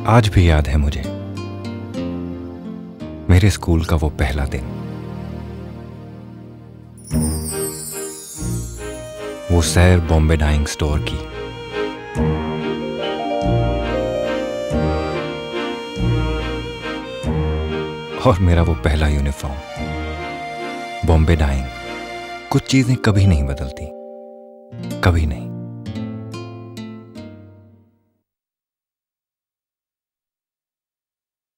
आज भी याद है मुझे मेरे स्कूल का वो पहला दिन, वो सैर बॉम्बे डाइंग स्टोर की। और मेरा वो पहला यूनिफॉर्म बॉम्बे डाइंग। कुछ चीजें कभी नहीं बदलती, कभी नहीं।